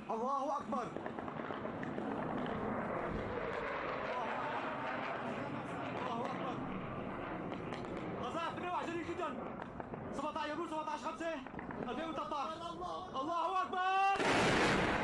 الله أكبر. الله أكبر. غزاة 22 جدا 17 يوليو 17/5/2013. الله أكبر.